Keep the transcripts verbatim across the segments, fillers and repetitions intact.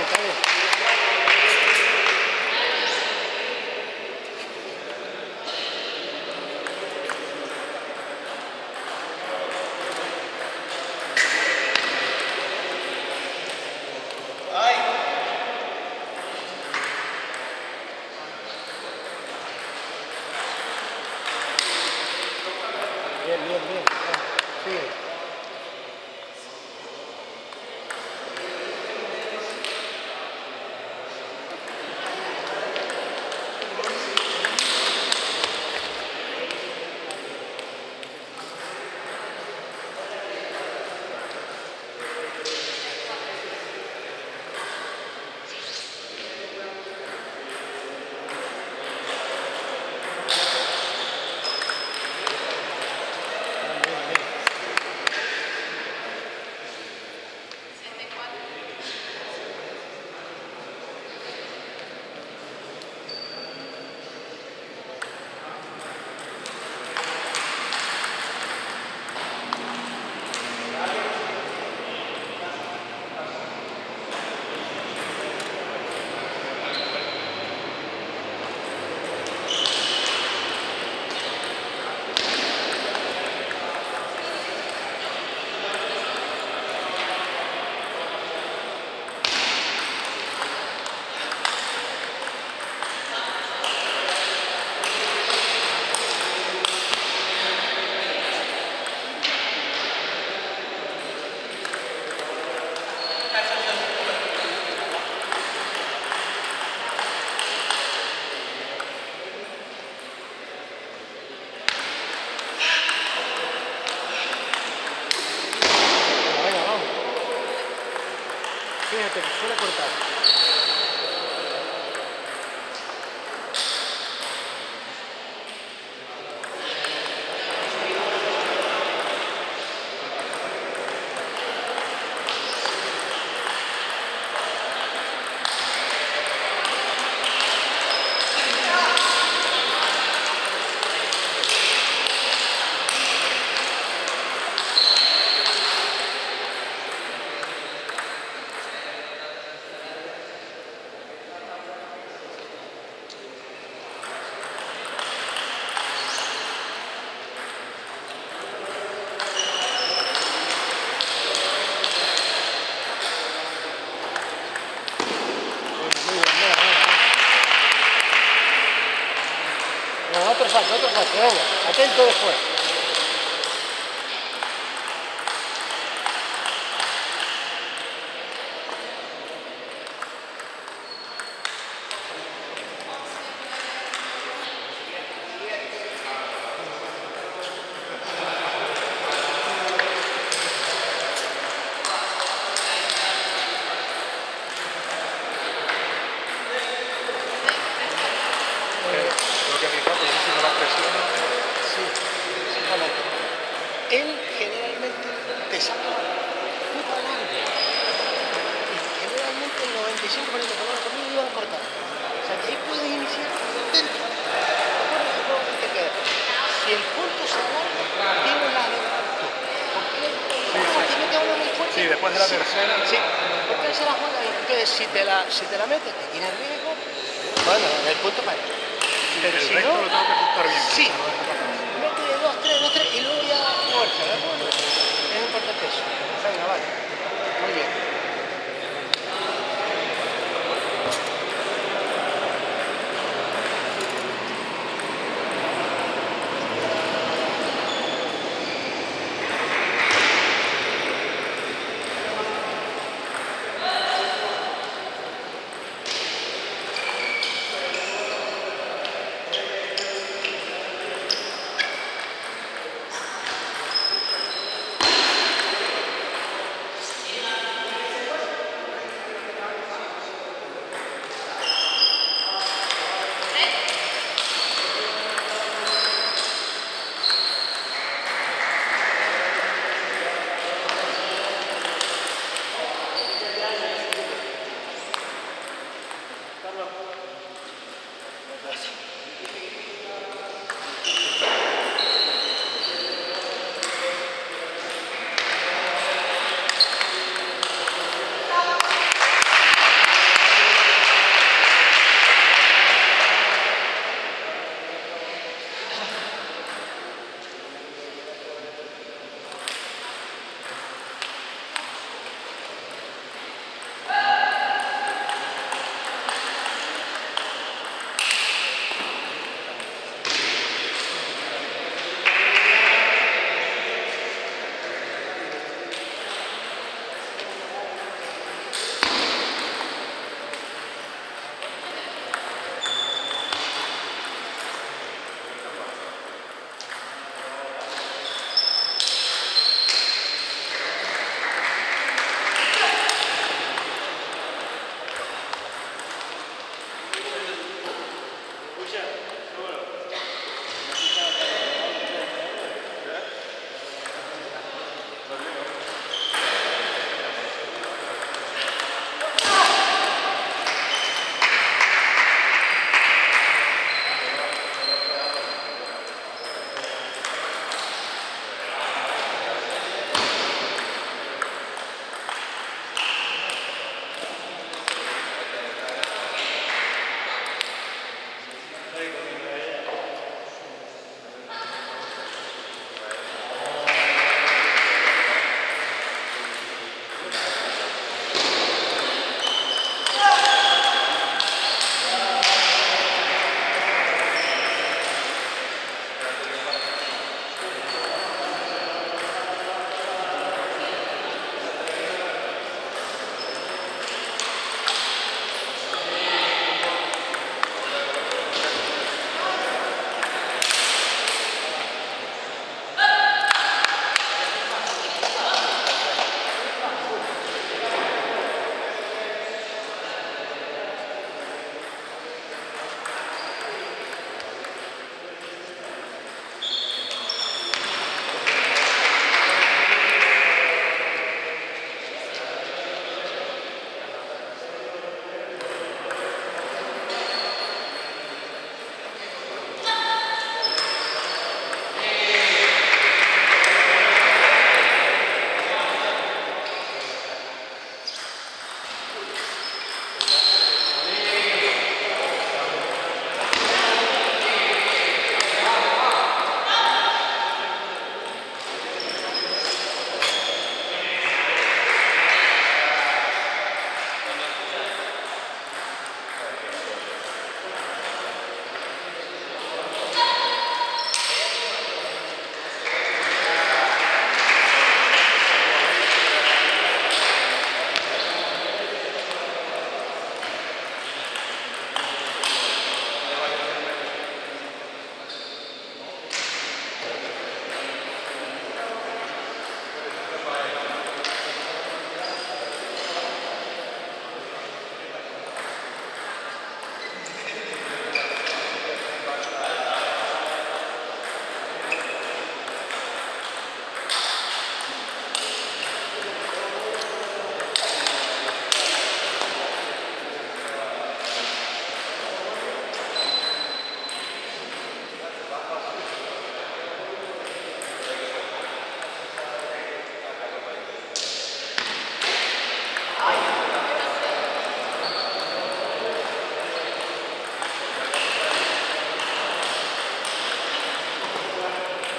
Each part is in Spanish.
está bien. Bien, bien, bien. Sí. Fíjate que suele cortar. Otro saque, otro saque, venga, atento después. Él generalmente te saca puta larga y generalmente el noventa y cinco por ciento de los conmigo iban a cortar. O sea que ahí puedes iniciar dentro. Si el punto se alarga, tienes la de tú. Porque sí, sí, te mete uno muy fuerte. Sí, después de la tercera. Sí, porque él se la juega y entonces si te la, si te la metes, que tienes riesgo, bueno, el punto para él. Pero el si resto no, lo tengo que ajustar bien. Sí. Mete dos, tres, dos, tres y luego ya fuerza, ¿de acuerdo? Es importante eso. Venga, vale. Muy bien.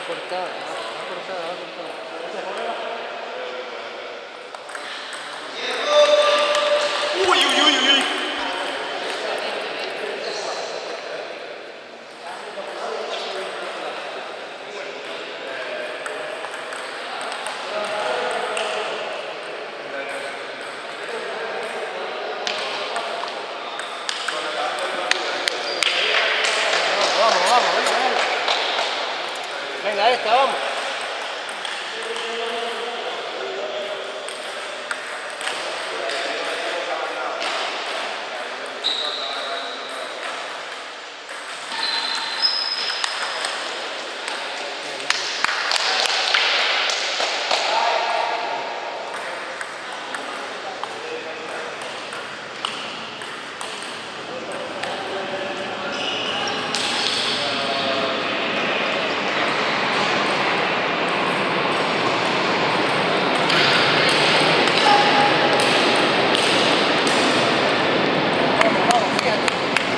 cortada, va cortada, va cortada. Uy, uy, uy, uy, uy. Vamos, vamos, venga, venga. Venga, esta, vamos. Vamos, vamos, fíjate.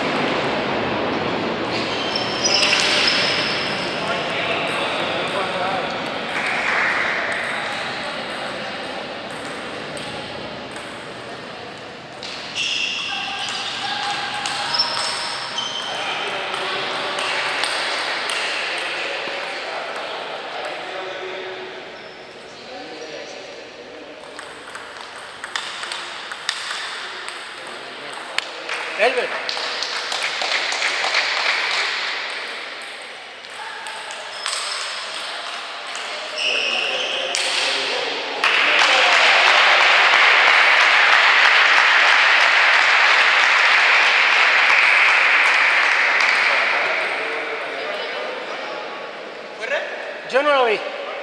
Elber. Yo no lo vi.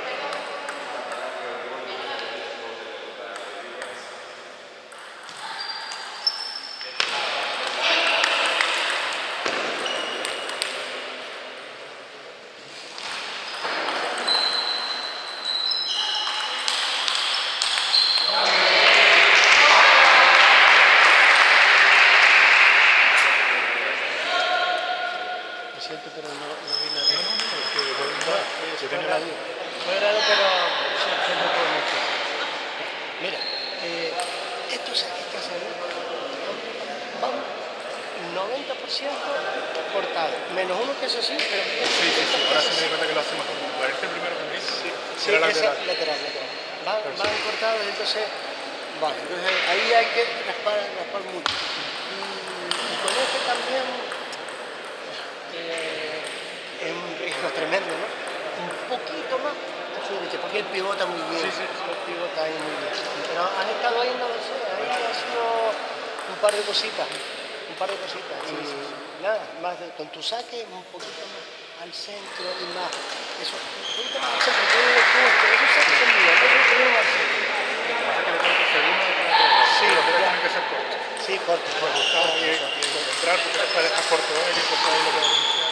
Lo siento, pero no, no vi nada. No, no, no, porque yo, yo tenía la duda. Fue raro, pero sí, sí, no puedo mucho. Mira, eh, estos aquí que hacen van noventa por ciento cortado, menos uno que eso sí, pero Sí, sí, sí, ahora sí me di cuenta que lo hace más como. Este primero que me hizo, sí, sí, era ese lateral. lateral, lateral. Van, van cortados, entonces, vale, entonces ahí hay que raspar, raspar mucho. Y, y con este también eh, es un riesgo tremendo, ¿no? Un poquito más hacia la derecha, porque él pivota muy bien. Sí, sí, sí. Él pivota ahí muy bien. Pero han estado ahí, no lo sé, ahí ha sido un par de cositas, un par de cositas. Y Sí, sí, sí. nada, más de, con tu saque un poquito más al centro y más. Eso, un poquito más al centro, que es justo, esos saques son muy buenos, esos son al centro. Lo que pasa es que le tengo que hacer uno de cada tres. Sí, Los tres ya. tienen que ser cortos. Sí, corto, Pues corto. buscar y, y encontrar, porque después dejas corto él y entonces ahí lo que